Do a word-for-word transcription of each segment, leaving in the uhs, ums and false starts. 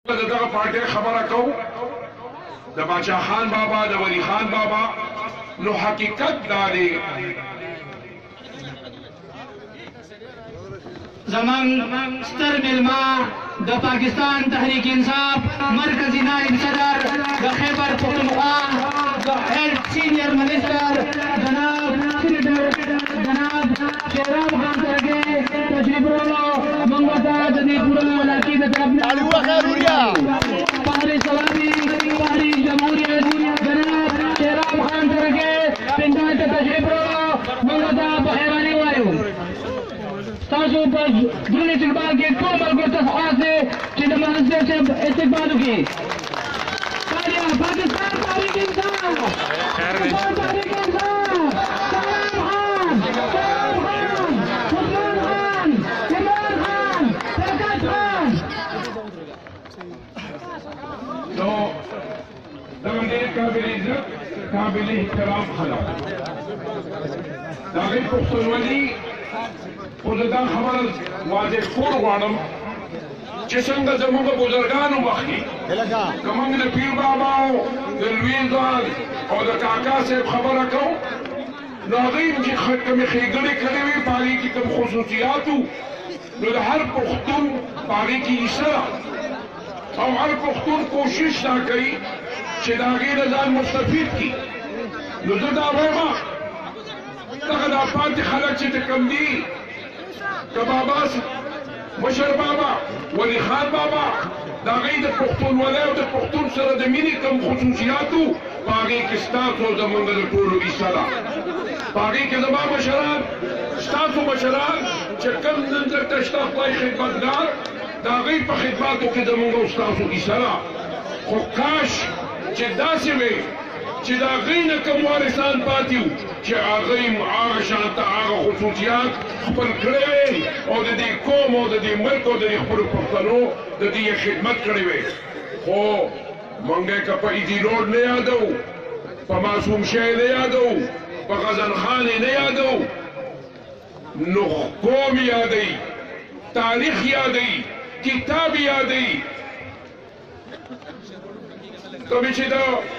دغه پارټي خبره کو د باچا خان بابا د ولی خان بابا نو حقیقت دا دی زمان ستر ملما د پاکستان تحریک انصاف مرکزی نائب صدر د خیبر پختونخوا د هیډ سینئر منسٹر جناب سینیټر جناب شیرام خان سرګي تشریف راوړو موږ ته د دې پوره علاقې د طرف نه پهري سلامي پهري جمهوریت جناب شیرام خان سرګي پنځه ته تشریف راوړو موږ ته بهراني وایو تاسو په دونه استقبال کې ټول ملګرو ته خاصه چې د منځ سے استقبال وکړي پاکستان تحریک انصاف پاکستان تحریک انصاف سلام خان سلام خان عثمان خان عمران خان برکت خان نو دغه ډېر قابل عزت قابل احترام خلک د هغې پښتونولي خو زه دا خبره واضح کول غواړم چې څنګه زموږ بزرګانو مخکې که موږ د پیر بابا د لوی ځوان او د کاکا صاحب خبره کوو نو هغوی چې کومې ښېګڼې کړې وي په هغې کې کوم خصوصیات وو نو د هر پښتون په هغې کې حصه ده او هر پښتون کوشش دا کوي چې د هغې نه ځان مستفید کړي نو زه دا وایم دغه دا پاتې خلک چې د کوم دي که بابا مشر بابا ولی خان بابا دا غي د پښتونولۍ او د پښتون سره د مینې کوم خصوصیاتو په هغې کې ستاسو زموږ د ټولو حصه ده په هغې کې زما مشران ستاسو مشران چې کوم نن دلته شته خدای خدمتګار د هغوی په خدماتو کې زموږ او ستاسو حصه ده خو کاش چې داسې وي چې د هغوی نه کوم وارثان پاتې وو چې هغوی هغه شانته هغه خصوصیات خپل کړی وی او د دې قوم او د دې ملک او د دې خپلو پښتنو د دې خدمت کړی وی خو موږ یې که په ایدي روډ نه یادوو په معصوم شی نه یادوو په غزن خان یې نه یادوو نو قوم یادوي تاریخ یادوي کتاب یادوي کومې چې د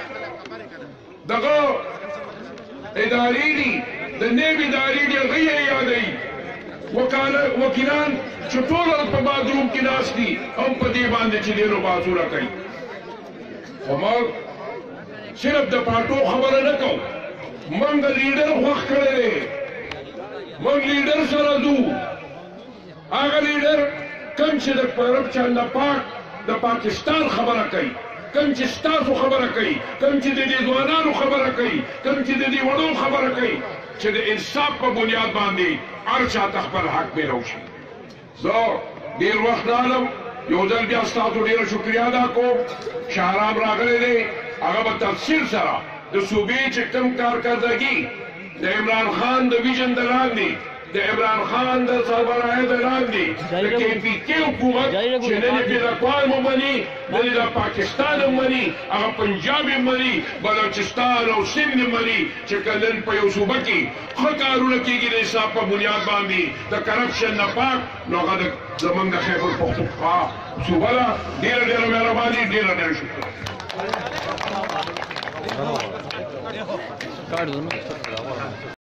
دغه ادارې دي د نیب ادارې دي هغوی یې یادوي وکیلان چې ټول په بادروم کې ناست دي هم په دې باندې چې ډېرو بحثونه کوي خو موږ صرف د پارټو خبره نه کوو موږ لیډر خوښ کړی دی موږ لیډر سره ځو هغه لیډر کوم چې د پرب چانده پاک د پاکستان خبره کوي کوم چې ستاسو خبره کوي کوم چې د دې ځوانانو خبره کوي کوم چې د دې وړو خبره کوي چې د انصاف په بنیاد باندې هر چاته خپل حق میلاو شي زه ډېر وخت نه علم یو ځل بیا ستاسو ډېره شکریا ادا کوم شهرام راغلی دی هغه به تفصیل سره د صوبې چې کوم کارکردګي د عمران خان د ویژن د لاندې د عمران خان د سربراهۍ د لاندې د کې پي کې حکومت چې نن یې بین الاقوام ومني نن یې د پاکستان ومني هغه پنجاب یې مني بلوچستان او سند یې مني چې که نن په یو صوبه کې ښه کارونه کېږي د حساب په بنیاد باندې د کرپشن نه پاک نو هغه زموږ د خیبر پښتونخوا صوبه ده ډېره ډېره مهرباني ډېره ډېره شکر